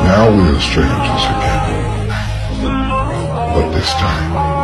Now we are strangers again, but this time